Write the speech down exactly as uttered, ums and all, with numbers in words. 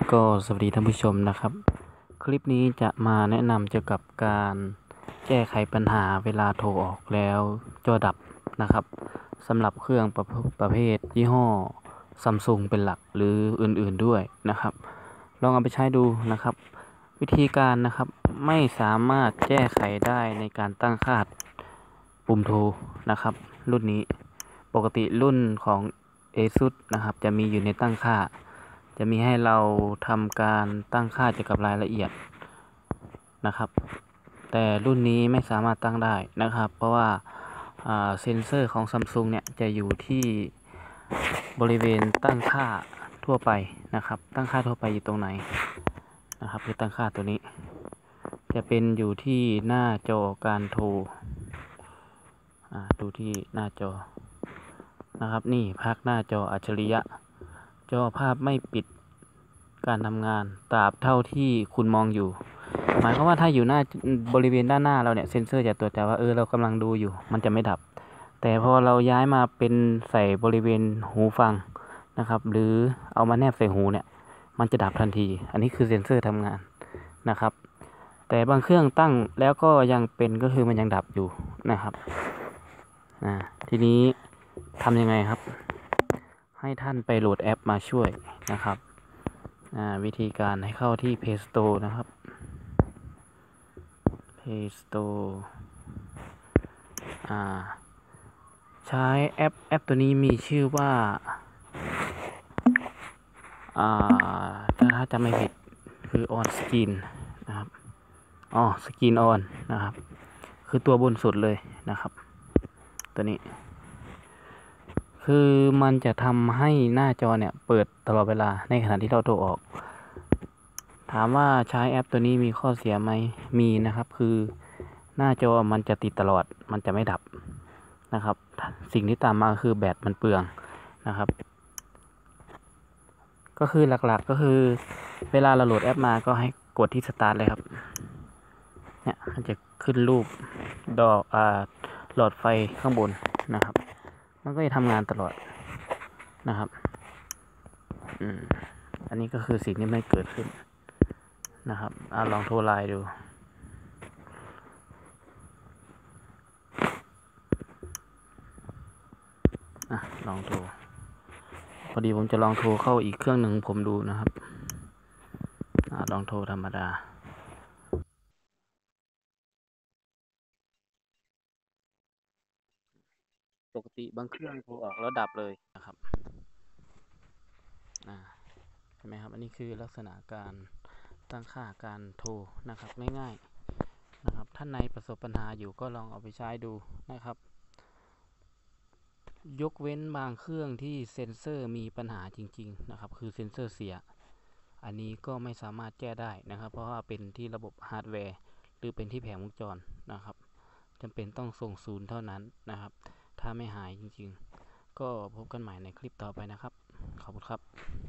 ก็สวัสดีท่านผู้ชมนะครับคลิปนี้จะมาแนะนำเกี่ยวกับการแก้ไขปัญหาเวลาโทรออกแล้วจอดับนะครับสำหรับเครื่องประประเภทยี่ห้อ Samsung เป็นหลักหรืออื่นๆด้วยนะครับลองเอาไปใช้ดูนะครับวิธีการนะครับไม่สามารถแก้ไขได้ในการตั้งค่าปุ่มโทรนะครับรุ่นนี้ปกติรุ่นของ ASUS นะครับจะมีอยู่ในตั้งค่าจะมีให้เราทำการตั้งค่าเกี่ยวกับรายละเอียดนะครับแต่รุ่นนี้ไม่สามารถตั้งได้นะครับเพราะว่าเซ็นเซอร์ของ Samsung เนี่ยจะอยู่ที่บริเวณตั้งค่าทั่วไปนะครับตั้งค่าทั่วไปอยู่ตรงไหนนะครับคือตั้งค่าตัวนี้จะเป็นอยู่ที่หน้าจอการโทรดูที่หน้าจอนะครับนี่พักหน้าจออัจฉริยะจอภาพไม่ปิดการทำงานตราบเท่าที่คุณมองอยู่หมายความว่าถ้าอยู่หน้าบริเวณด้านหน้าเราเนี่ยเซ็นเซอร์จะตรวจจับว่าเออเรากำลังดูอยู่มันจะไม่ดับแต่พอเราย้ายมาเป็นใส่บริเวณหูฟังนะครับหรือเอามาแนบใส่หูเนี่ยมันจะดับทันทีอันนี้คือเซ็นเซอร์ทำงานนะครับแต่บางเครื่องตั้งแล้วก็ยังเป็นก็คือมันยังดับอยู่นะครับอ่าทีนี้ทำยังไงครับให้ท่านไปโหลดแอปมาช่วยนะครับวิธีการให้เข้าที่ Play Store นะครับ Play Store อ่าใช้แอปแอปตัวนี้มีชื่อว่าอ่าถ้าจำไม่ผิดคือ On Screen นะครับอ๋อ Screen On นะครับคือตัวบนสุดเลยนะครับตัวนี้คือมันจะทำให้หน้าจอเนี่ยเปิดตลอดเวลาในขณะที่เราโทรออกถามว่าใช้แอปตัวนี้มีข้อเสียไหมมีนะครับคือหน้าจอมันจะติดตลอดมันจะไม่ดับนะครับสิ่งที่ตามมาคือแบตมันเปลืองนะครับก็คือหลักๆก็คือเวลาเราโหลดแอปมาก็ให้กดที่สตาร์ทเลยครับเนี่ยมันจะขึ้นรูปดอกอ่าหลอดไฟข้างบนนะครับมันก็จะทำงานตลอดนะครับอืมอันนี้ก็คือสิ่งที่ไม่เกิดขึ้นนะครับอ่าลองโทรไลน์ดูอ่ะลองโทรพอดีผมจะลองโทรเข้าอีกเครื่องหนึ่งผมดูนะครับอ่าลองโทรธรรมดาปกติบางเครื่องโทรออกแล้วดับเลยนะครับอ่าใช่ไหมครับอันนี้คือลักษณะการตั้งค่าการโทรนะครับง่ายๆนะครับท่านในประสบปัญหาอยู่ก็ลองเอาไปใช้ดูนะครับยกเว้นบางเครื่องที่เซ็นเซอร์มีปัญหาจริงๆนะครับคือเซ็นเซอร์เสียอันนี้ก็ไม่สามารถแก้ได้นะครับเพราะว่าเป็นที่ระบบฮาร์ดแวร์หรือเป็นที่แผงวงจรนะครับจำเป็นต้องส่งศูนย์เท่านั้นนะครับถ้าไม่หายจริงๆก็พบกันใหม่ในคลิปต่อไปนะครับขอบคุณครับ